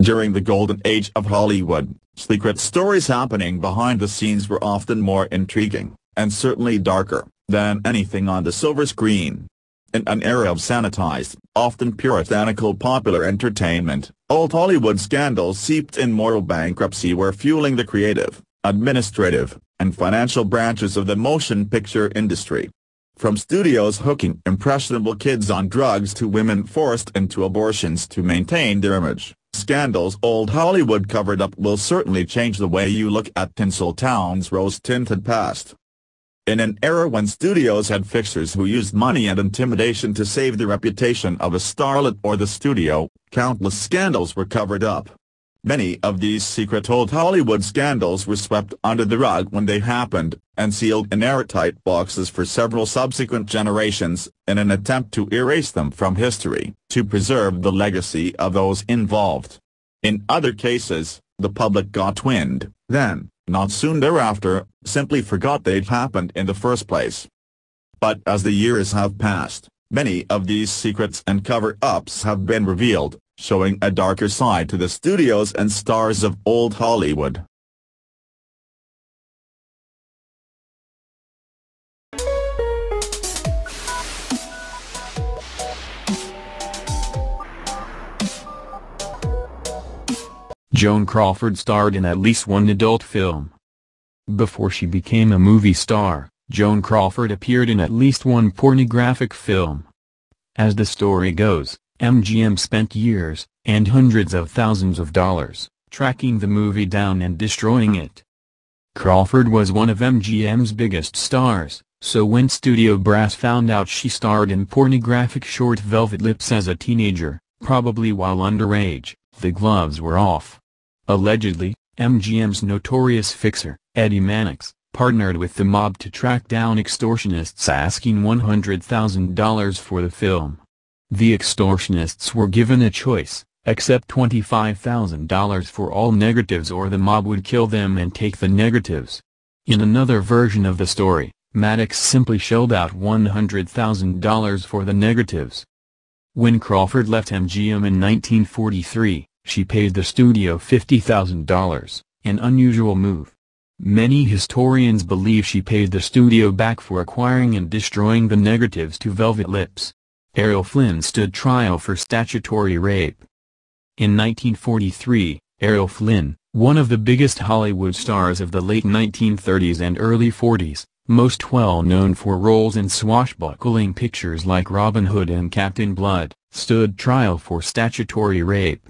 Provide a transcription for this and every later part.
During the golden age of Hollywood, secret stories happening behind the scenes were often more intriguing, and certainly darker, than anything on the silver screen. In an era of sanitized, often puritanical popular entertainment, old Hollywood scandals seeped in moral bankruptcy were fueling the creative, administrative, and financial branches of the motion picture industry. From studios hooking impressionable kids on drugs to women forced into abortions to maintain their image, scandals old Hollywood covered up will certainly change the way you look at Tinseltown's rose-tinted past. In an era when studios had fixers who used money and intimidation to save the reputation of a starlet or the studio, countless scandals were covered up. Many of these secret old Hollywood scandals were swept under the rug when they happened, and sealed in airtight boxes for several subsequent generations, in an attempt to erase them from history, to preserve the legacy of those involved. In other cases, the public got wind, then, not soon thereafter, simply forgot they'd happened in the first place. But as the years have passed, many of these secrets and cover-ups have been revealed, showing a darker side to the studios and stars of old Hollywood. Joan Crawford starred in at least one adult film. Before she became a movie star, Joan Crawford appeared in at least one pornographic film. As the story goes, MGM spent years, and hundreds of thousands of dollars, tracking the movie down and destroying it. Crawford was one of MGM's biggest stars, so when studio brass found out she starred in pornographic short velvet lips as a teenager, probably while underage, the gloves were off. Allegedly, MGM's notorious fixer, Eddie Mannix, partnered with the mob to track down extortionists asking $100,000 for the film. The extortionists were given a choice: accept $25,000 for all negatives or the mob would kill them and take the negatives. In another version of the story, Mannix simply shelled out $100,000 for the negatives. When Crawford left MGM in 1943, she paid the studio $50,000, an unusual move. Many historians believe she paid the studio back for acquiring and destroying the negatives to Velvet Lips. Errol Flynn stood trial for statutory rape. In 1943, Errol Flynn, one of the biggest Hollywood stars of the late 1930s and early 40s, most well known for roles in swashbuckling pictures like Robin Hood and Captain Blood, stood trial for statutory rape.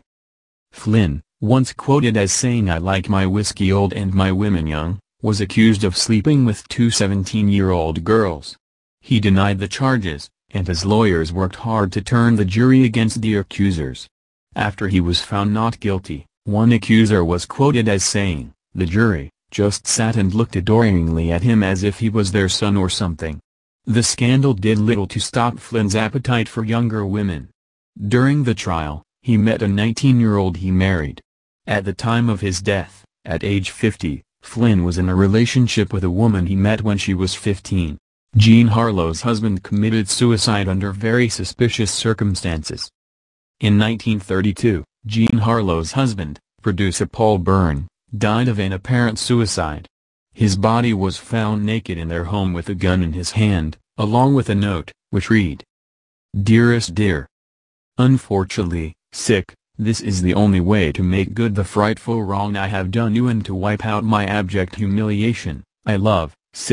Flynn, once quoted as saying "I like my whiskey old and my women young," was accused of sleeping with two 17-year-old girls. He denied the charges, and his lawyers worked hard to turn the jury against the accusers. After he was found not guilty, one accuser was quoted as saying, "The jury just sat and looked adoringly at him as if he was their son or something." The scandal did little to stop Flynn's appetite for younger women. During the trial, he met a 19-year-old he married. At the time of his death, at age 50, Flynn was in a relationship with a woman he met when she was 15. Jean Harlow's husband committed suicide under very suspicious circumstances. In 1932, Jean Harlow's husband, producer Paul Byrne, died of an apparent suicide. His body was found naked in their home with a gun in his hand, along with a note, which read, "Dearest dear. Unfortunately, this is the only way to make good the frightful wrong I have done you and to wipe out my abject humiliation. I love,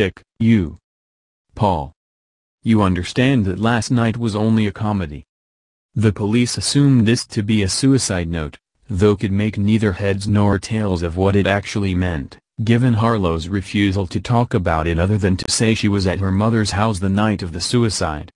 you. Paul. You understand that last night was only a comedy." The police assumed this to be a suicide note, though could make neither heads nor tails of what it actually meant, given Harlow's refusal to talk about it other than to say she was at her mother's house the night of the suicide.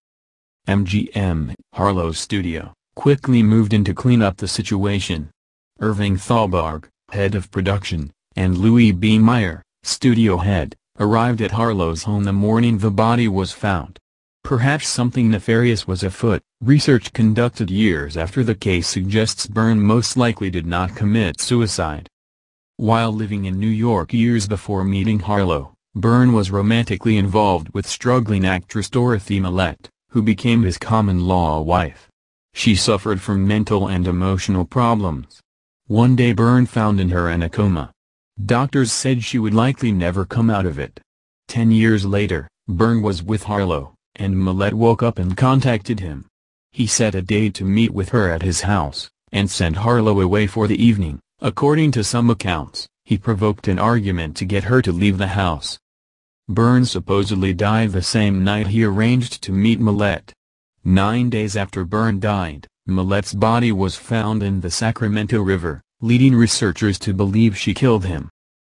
MGM, Harlow's studio, quickly moved in to clean up the situation. Irving Thalberg, head of production, and Louis B. Meyer, studio head, arrived at Harlow's home the morning the body was found. Perhaps something nefarious was afoot. Research conducted years after the case suggests Byrne most likely did not commit suicide. While living in New York years before meeting Harlow, Byrne was romantically involved with struggling actress Dorothy Millette, who became his common-law wife. She suffered from mental and emotional problems. One day Byrne found in her in a coma. Doctors said she would likely never come out of it. 10 years later, Byrne was with Harlow, and Millett woke up and contacted him. He set a date to meet with her at his house, and sent Harlow away for the evening. According to some accounts, he provoked an argument to get her to leave the house. Byrne supposedly died the same night he arranged to meet Millett. 9 days after Byrne died, Millett's body was found in the Sacramento River, leading researchers to believe she killed him.